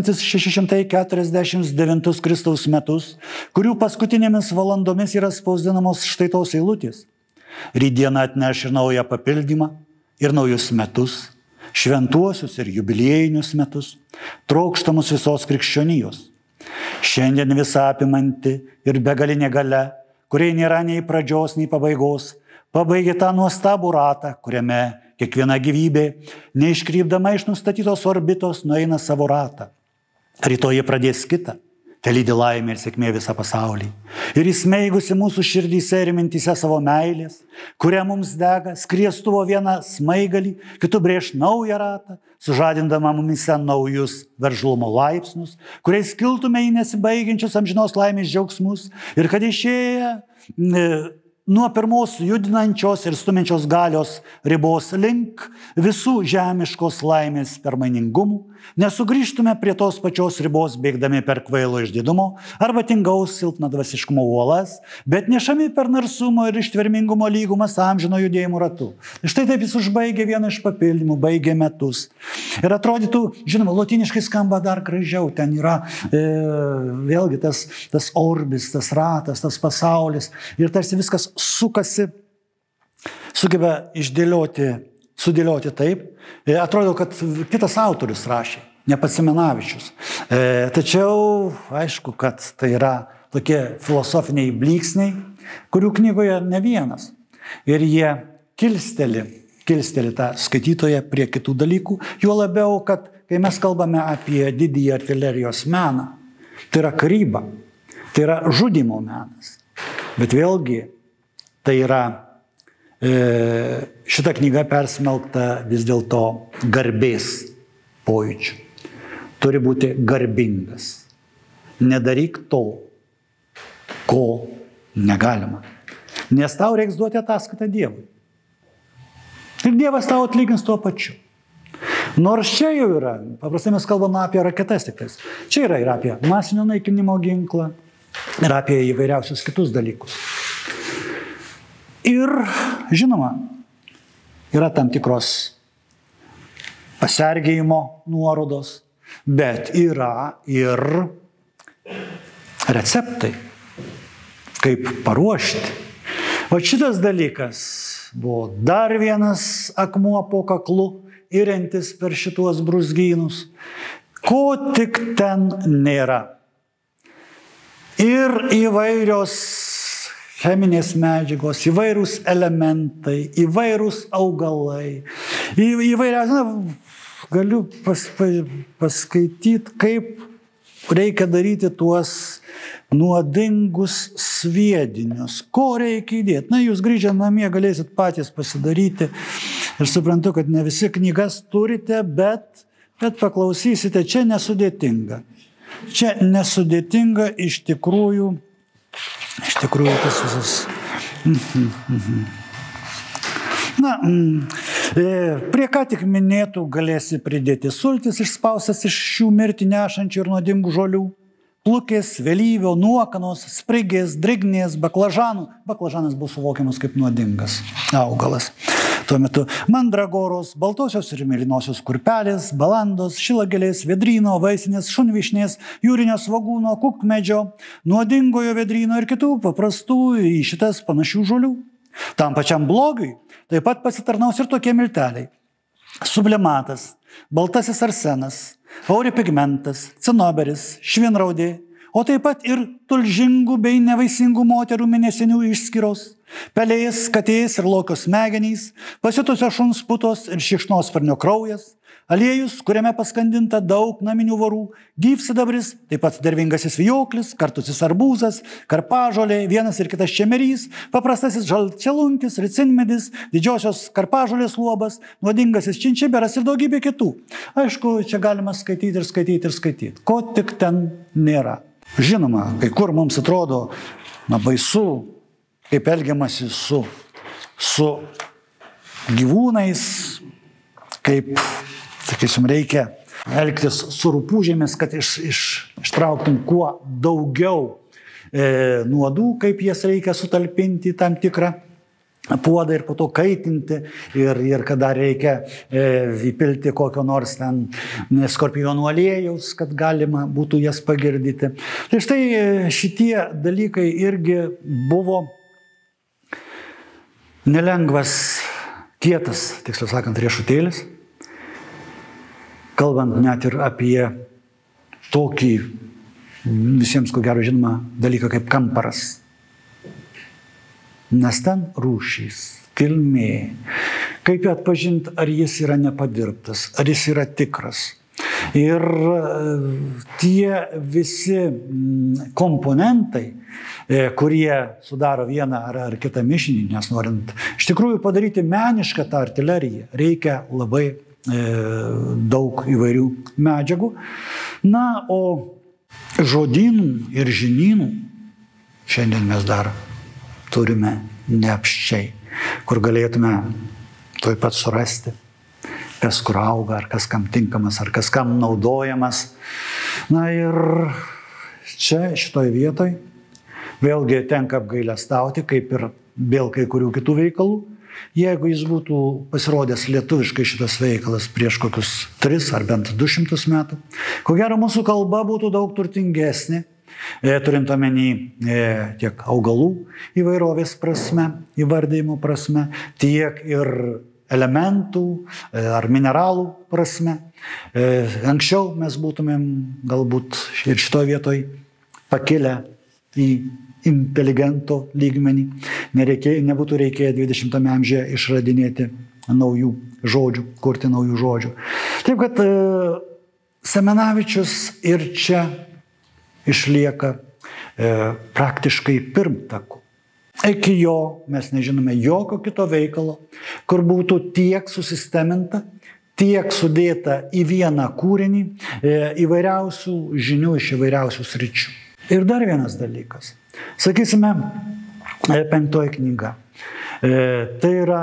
1649 Kristaus metus, kurių paskutinėmis valandomis yra spausdinamos štai tos eilutės. Rytdiena atneš ir naują papildymą, ir naujus metus, šventuosius ir jubiliejinius metus, trokštamus visos krikščionijos. Šiandien visą apimanti ir begalinė galia, kuriai nėra nei pradžios, nei pabaigos, pabaigė tą nuostabų ratą, kuriame kiekviena gyvybė, neiškrypdama iš nustatytos orbitos, nueina savo ratą. Rytoj jie pradės kitą. Te lydi laimė ir sėkmė visą pasaulį. Ir įsmeigusi mūsų širdyse ir mintyse savo meilės, kurią mums dega, skriestuvo vieną smaigalį, kitų brėž naują ratą, sužadindama mumise naujus veržlumo laipsnius, kuriais kiltume į nesibaigiančius amžinos laimės džiaugsmus ir kad išėję nuo pirmos judinančios ir stumiančios galios ribos link visų žemiškos laimės permainingumų, nesugrįžtume prie tos pačios ribos bėgdami per kvailo išdidumo arba tingaus silpnadvasiškumo uolas, bet nešami per narsumo ir ištvermingumo lygumas amžino judėjimo ratu. Štai taip jis užbaigė vieną iš papildymų, baigė metus. Ir atrodytų, žinoma, lotyniškai skamba dar gražiau, ten yra vėlgi tas orbis, tas ratas, tas pasaulis ir tarsi viskas sukasi, sugeba sudėlioti taip. Atrodo, kad kitas autorius rašė, ne pats Seminavičius. Tačiau, aišku, kad tai yra tokie filosofiniai blyksniai, kurių knygoje ne vienas. Ir jie kilsteli tą skaitytoją prie kitų dalykų. Juo labiau, kad kai mes kalbame apie didįjį artilerijos meną, tai yra karyba, tai yra žudymo menas. Bet vėlgi, tai yra šita knyga persmelkta vis dėlto garbės pojūčių. Turi būti garbingas. Nedaryk to, ko negalima. Nes tau reiks duoti ataskaitą Dievui. Ir Dievas tau atlygins tuo pačiu. Nors čia jau yra, paprastai mes kalbame apie raketas tiktais. Čia yra ir apie masinio naikinimo ginklą, ir apie įvairiausius kitus dalykus. Ir, žinoma, yra tam tikros pasergėjimo nuorodos, bet yra ir receptai, kaip paruošti. O šitas dalykas buvo dar vienas akmuo po kaklu, įrentis per šituos brūzgynus, ko tik ten nėra. Ir įvairios cheminės medžiagos, įvairūs elementai, įvairūs augalai, galiu paskaityti, kaip reikia daryti tuos nuodingus sviedinius, ko reikia įdėti. Na, jūs grįžę namie galėsit patys pasidaryti. Ir suprantu, kad ne visi knygas turite, bet paklausysite, čia nesudėtinga. Čia nesudėtinga iš tikrųjų tas visas. Na, prie ką tik minėtų galėsi pridėti sultis išspaustas iš šių mirtį nešančių ir nuodingų žolių, plukės, vėlyvio, nuokanos, sprigės, drignės, baklažanų. Baklažanas buvo suvokiamas kaip nuodingas augalas. Tuo metu mandragoros, baltosios ir mėlynosios kurpelės, balandos, šilagėlės, vedryno, vaisinės, šunvišnės, jūrinio svogūno, kukmedžio, nuodingojo vedryno ir kitų paprastų į šitas panašių žolių. Tam pačiam blogiui taip pat pasitarnaus ir tokie milteliai. Sublimatas, baltasis arsenas, auripigmentas, cinoberis, švinraudė, o taip pat ir tulžingų bei nevaisingų moterų mėnesinių išskyros, pelės, katės ir lokio smegenys, pasiutusio šuns putos ir šikšnosparnio kraujas, aliejus, kuriame paskandinta daug naminių vorų, gyvsidabris, taip pat dervingasis vijoklis, kartusis arbūzas, karpažolė, vienas ir kitas čemerys, paprastasis žalčialunkis, ricinmedis, didžiosios karpažolės luobas, nuodingasis činčiberas ir daugybė kitų. Aišku, čia galima skaityti. Ko tik ten nėra. Žinoma, kai kur mums atrodo baisu, kaip elgiamasi su gyvūnais, kaip, sakysim, reikia elgtis su rupūžėmis, kad ištrauktum kuo daugiau nuodų, kaip jas reikia sutalpinti į tam tikrą puodą ir po to kaitinti ir kada reikia įpilti kokio nors ten skorpionų aliejaus, kad galima būtų jas pagirdyti. Tai štai šitie dalykai irgi buvo nelengvas, kietas, tiksliau sakant, riešutėlis, kalbant net ir apie tokį visiems ko gero žinoma dalyką kaip kamparas. Nes ten rūšys, kilmė, kaip jį atpažinti, ar jis yra nepadirbtas, ar jis yra tikras. Ir tie visi komponentai, kurie sudaro vieną ar kitą mišinį, nes norint iš tikrųjų padaryti menišką tą artileriją, reikia labai daug įvairių medžiagų. Na, o žodynų ir žinynų šiandien mes dar turime neapščiai, kur galėtume tuoj pat surasti, kas kur auga, ar kas kam tinkamas, ar kas kam naudojamas. Na ir čia, šitoj vietoj, vėlgi tenka apgailestauti, kaip ir vėl kai kurių kitų veikalų. Jeigu jis būtų pasirodęs lietuviškai šitas veikalas prieš kokius 3 ar bent 200 metų, ko gero mūsų kalba būtų daug turtingesnė, turint omeny tiek augalų įvairovės prasme, įvardėjimo prasme, tiek ir elementų ar mineralų prasme. Anksčiau mes būtumėm galbūt ir šitoje vietoje pakilę į inteligento lygmenį. Nebūtų reikėję 20 amžiuje išradinėti naujų žodžių, kurti naujų žodžių. Taip kad Semenavičius ir čia išlieka praktiškai pirmtaku. Iki jo mes nežinome jokio kito veikalo, kur būtų tiek susisteminta, tiek sudėta į vieną kūrinį įvairiausių žinių iš įvairiausių sričių. Ir dar vienas dalykas. Sakysime, 5 knyga. Tai yra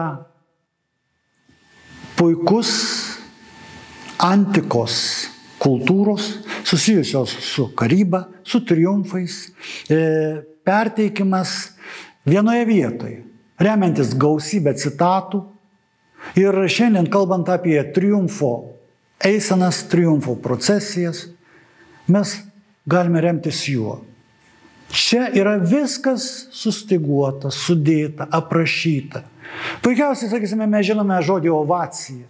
puikus antikos kultūros, susijusios su karyba, su triumfais, perteikimas vienoje vietoje, remiantis gausybę citatų. Ir šiandien, kalbant apie triumfo eisenas, triumfo procesijas, mes galime remtis juo. Čia yra viskas sustyguota, sudėta, aprašyta. Puikiausiai, sakysime, mes žinome žodį ovacija.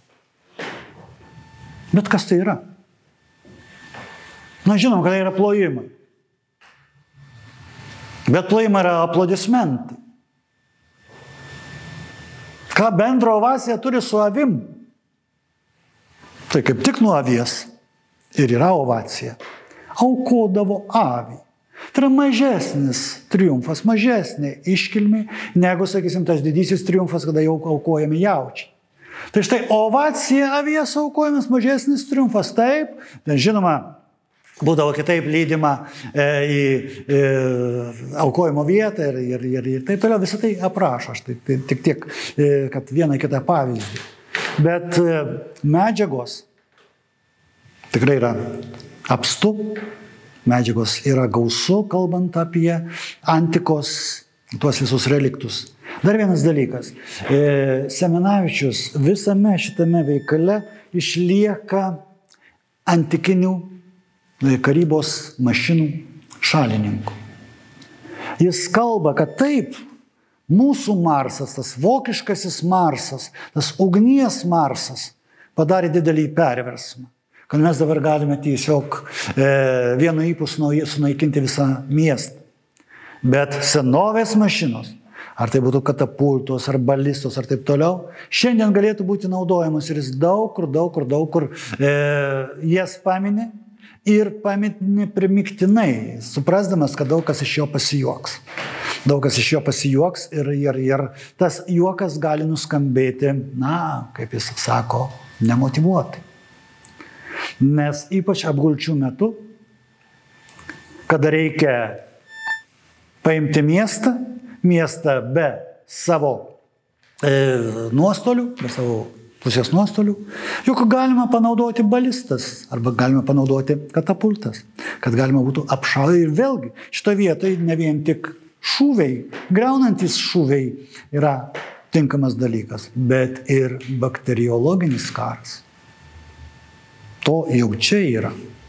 Bet kas tai yra? Na, žinom, kad tai yra plojimai. Bet plojimai yra aplodismentai. Ką bendro ovacija turi su avim? Tai kaip tik nuo avies ir yra ovacija. Aukodavo avį. Tai yra mažesnis triumfas, mažesnė iškilmė, negu, sakysim, tas didysis triumfas, kada jau aukojami jaučiai. Tai štai ovacija avies aukojamas, mažesnis triumfas, taip, žinoma, būdavo kitaip lydima į aukojimo vietą ir taip toliau, visą tai aprašo, aš tik tiek, kad vieną kitą pavyzdį. Bet medžiagos tikrai yra apstu, medžiagos yra gausu, kalbant apie antikos tuos visus reliktus. Dar vienas dalykas. Seminavičius visame šitame veikale išlieka antikinių karybos mašinų šalininkų. Jis kalba, kad taip, mūsų Marsas, tas vokiškasis Marsas, tas ugnies Marsas padarė didelį perversmą. Kad mes dabar galime tiesiog vienu ypu sunaikinti visą miestą. Bet senovės mašinos, ar tai būtų katapultos, ar balistos, ar taip toliau, šiandien galėtų būti naudojamos ir jis daug kur jas paminė ir paminė primiktinai, suprasdamas, kad daug kas iš jo pasijuoks. Daug kas iš jo pasijuoks ir tas juokas gali nuskambėti, na, kaip jis sako, nemotyvuotai. Nes ypač apgulčių metu, kada reikia paimti miestą be savo nuostolių, be savo pusės nuostolių, juk galima panaudoti balistas arba galima panaudoti katapultas, kad galima būtų apšaudyti. Ir vėlgi, šito vietoje ne vien tik šūviai, griaunantis šūviai yra tinkamas dalykas, bet ir bakteriologinis karas. To jau čia yra.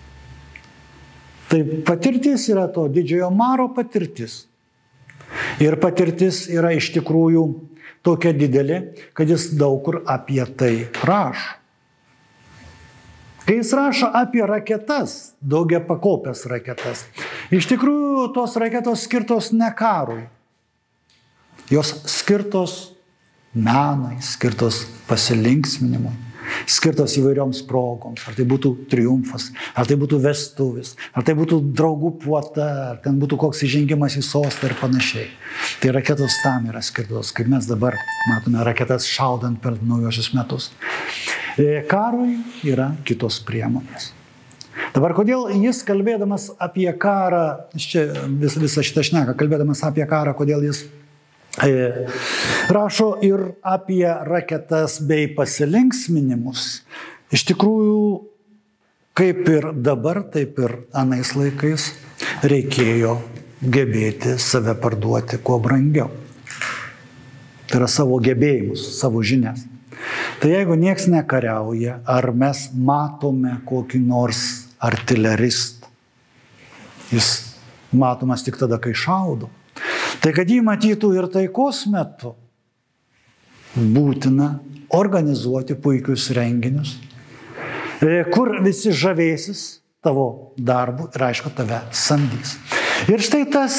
Tai patirtis yra to didžiojo maro patirtis. Ir patirtis yra iš tikrųjų tokia didelė, kad jis daug kur apie tai rašo. Kai jis rašo apie raketas, daugiapakopės raketas, iš tikrųjų tos raketos skirtos ne karui. Jos skirtos menui, skirtos pasilinksminimui, skirtos įvairioms progoms, ar tai būtų triumfas, ar tai būtų vestuvis, ar tai būtų draugų puota, ar ten būtų koks įžengimas į sostą ir panašiai. Tai raketos tam yra skirtos, kaip mes dabar matome raketas šaudant per naujosius metus. Karui yra kitos priemonės. Dabar kodėl jis, kalbėdamas apie karą, visą šitą šneką, kalbėdamas apie karą, kodėl jis rašo ir apie raketas bei pasilinksminimus. Iš tikrųjų, kaip ir dabar, taip ir anais laikais reikėjo gebėti save parduoti kuo brangiau. Tai yra savo gebėjimus, savo žinias. Tai jeigu nieks nekariauja, ar mes matome kokį nors artileristą, jis matomas tik tada, kai šaudo. Tai kad jį matytų ir taikos metu, būtina organizuoti puikius renginius, kur visi žavėsis tavo darbu ir aišku tave samdys. Ir štai tas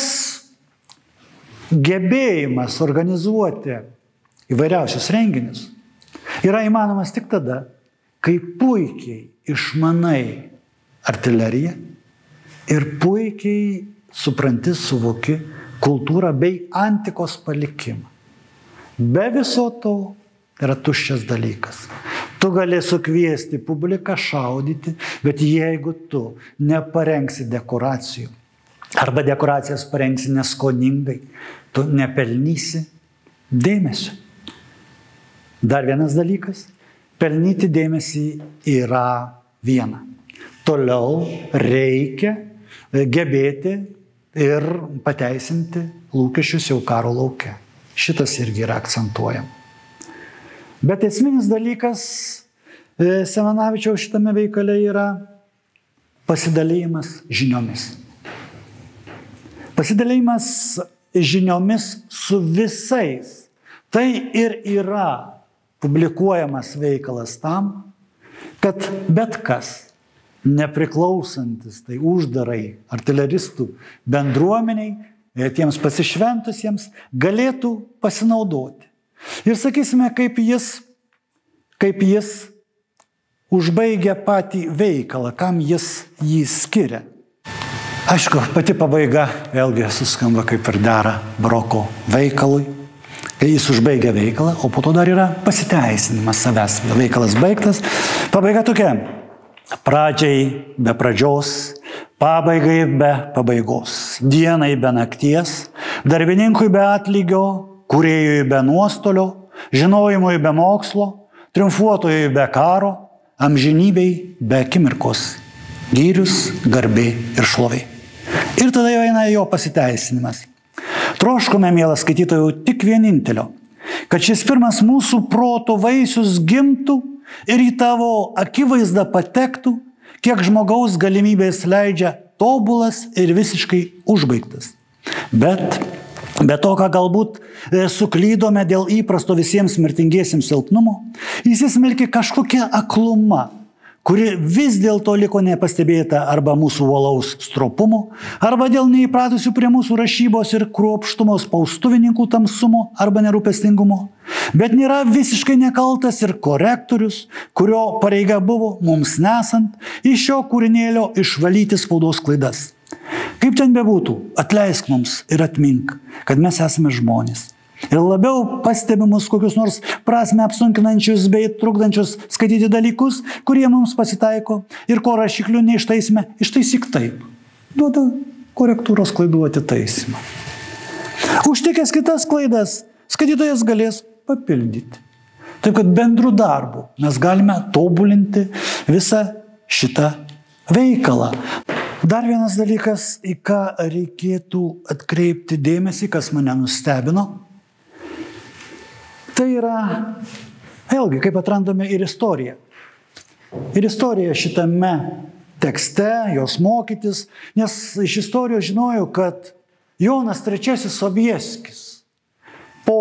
gebėjimas organizuoti įvairiausius renginius yra įmanomas tik tada, kai puikiai išmanai artileriją ir puikiai supranti, suvoki kultūrą bei antikos palikimą. Be viso to yra tuščias dalykas. Tu gali sukviesti publiką, šaudyti, bet jeigu tu neparengsi dekoracijų, arba dekoracijas parengsi neskoningai, tu nepelnysi dėmesio. Dar vienas dalykas, pelnyti dėmesį yra viena. Toliau reikia gebėti ir pateisinti lūkesčius jau karo lauke. Šitas irgi yra akcentuojama. Bet esminis dalykas Semanavičiaus šitame veikale yra pasidalymas žiniomis. Pasidalėjimas žiniomis su visais. Tai ir yra publikuojamas veikalas tam, kad bet kas nepriklausantis tai uždarai artileristų bendruomeniai, tiems pasišventusiems, galėtų pasinaudoti. Ir sakysime, kaip jis užbaigia patį veikalą, kam jis jį skiria. Aišku, pati pabaiga vėlgi suskamba kaip ir dera baroko veikalui, kai jis užbaigia veikalą, o po to dar yra pasiteisinimas savęs. Veikalas baigtas, pabaiga tokia: pradžiai be pradžios, pabaigai be pabaigos, dienai be nakties, darbininkui be atlygio, kūrėjui be nuostolio, žinojimui be mokslo, triumfuotojui be karo, amžinybei be akimirkos, gyrius, garbė ir šlovė. Ir tada jau eina jo pasiteisinimas. Troškome, mielas skaitytojų, tik vienintelio, kad šis pirmas mūsų proto vaisius gimtų ir į tavo akivaizdą patektų, kiek žmogaus galimybės leidžia tobulas ir visiškai užbaigtas. Bet be to, ką galbūt suklydome dėl įprasto visiems mirtingiesiems silpnumo, įsismelkė kažkokia akluma, kuri vis dėlto liko nepastebėta arba mūsų uolaus stropumo, arba dėl neįpratusių prie mūsų rašybos ir kruopštumo spaustuvininkų tamsumo arba nerūpestingumo, bet nėra visiškai nekaltas ir korektorius, kurio pareiga buvo, mums nesant, iš šio kūrinėlio išvalyti spaudos klaidas. Kaip ten bebūtų, atleisk mums ir atmink, kad mes esame žmonės. Ir labiau pastebimus kokius nors prasme apsunkinančius bei trukdančius skaityti dalykus, kurie mums pasitaiko ir ko rašiklių neištaisime, ištaisyk taip. Duoda korektūros klaidų atitaisymą. Užtikęs kitas klaidas, skaitytojas galės papildyti. Taip kad bendru darbu mes galime tobulinti visą šitą veikalą. Dar vienas dalykas, į ką reikėtų atkreipti dėmesį, kas mane nustebino, tai yra, vėlgi, kaip atrandame ir istoriją. Ir istorija šitame tekste, jos mokytis, nes iš istorijos žinojau, kad Jonas III Sobieskis po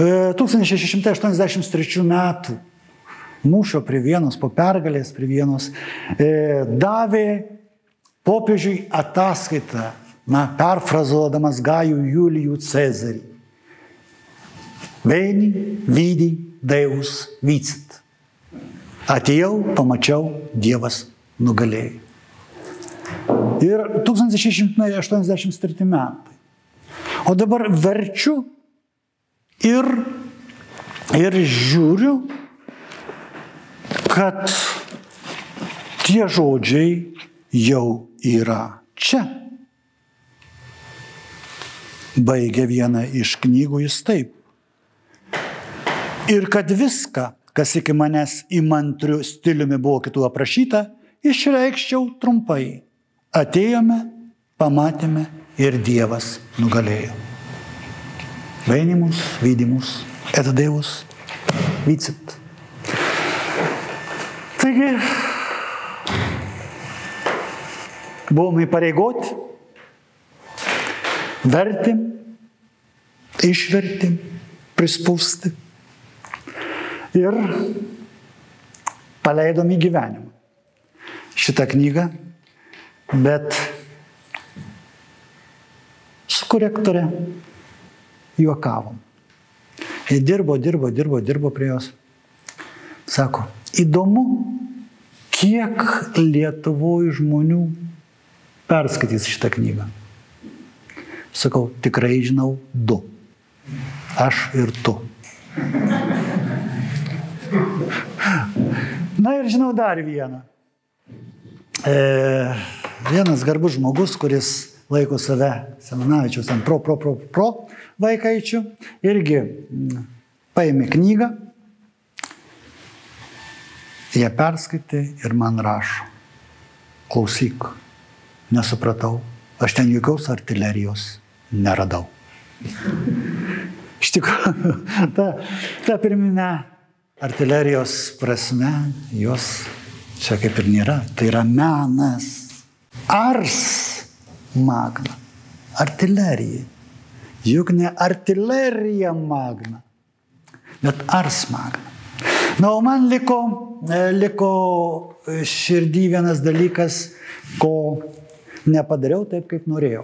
1683 metų mūšio prie Vienos, po pergalės prie Vienos, davė popiežiui ataskaitą, perfrazuodamas Gajų Julijų Cezarį. Veni, vidi, Deus vicit. Atėjau, pamačiau, Dievas nugalėjo. Ir 1683 metai. O dabar verčiu ir žiūriu, kad tie žodžiai jau yra čia. Baigia vieną iš knygų jis taip. Ir kad viską, kas iki manęs įmantriu stiliumi buvo kitų aprašyta, išreikščiau trumpai. Atėjome, pamatėme ir Dievas nugalėjo. Veinimus, vydimus, et Deus vicit. Taigi, buvome įpareigoti, vertim, išvertim, prispausti. Ir paleidom į gyvenimą šitą knygą, bet su korektore juokavom. Jie dirbo prie jos. Sako, įdomu, kiek Lietuvoje žmonių perskaitys šitą knygą. Sakau, tikrai žinau 2. Aš ir tu. Na ir žinau dar vieną. Vienas garbus žmogus, kuris laiko save Simanavičiaus ant pro vaikaičių, irgi paėmė knygą, ją perskaitė ir man rašo. Klausyk, nesupratau, aš ten jokios artilerijos neradau. Iš tikrųjų, ta pirminė artilerijos prasme, jos čia kaip ir nėra. Tai yra menas. Ars magna. artilerijai. Juk ne artilerija magna, bet ars magna. Na, o man liko širdį vienas dalykas, ko nepadariau taip, kaip norėjau.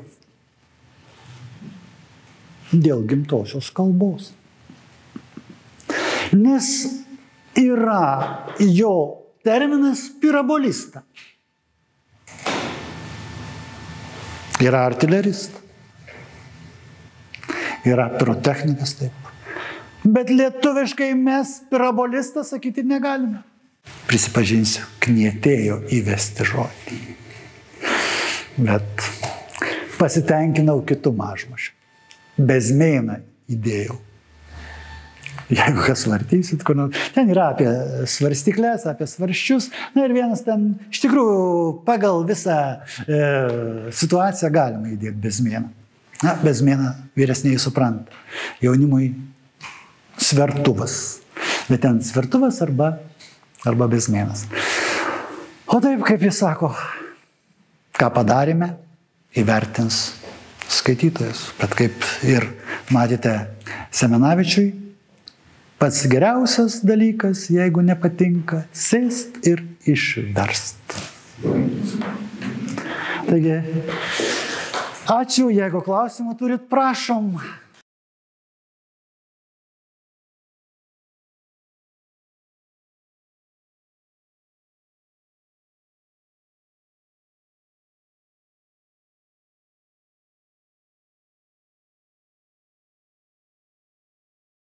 Dėl gimtosios kalbos. Nes yra jo terminas pirabolista. Yra artilerista. Yra pirotechnikas taip. Bet lietuviškai mes pirabolistą sakyti negalime. Prisipažinsiu, knietėjo įvesti žodį. Bet pasitenkinau kitų mažmažių. Bezmėną įdėjau. Jeigu kas vartysit, ten yra apie svarstyklės, apie svarščius. Na ir vienas ten, iš tikrųjų, pagal visą situaciją galima įdėti bezmėną. Na, bezmėną vyresniai supranta. Jaunimui svertuvas. Bet ten svertuvas arba bezmėnas. O taip, kaip jis sako, ką padarėme, įvertins skaitytojas. Bet kaip ir matėte Semenavičiui, pats geriausias dalykas, jeigu nepatinka, sėst ir išverst. Taigi, ačiū, jeigu klausimų turit, prašom.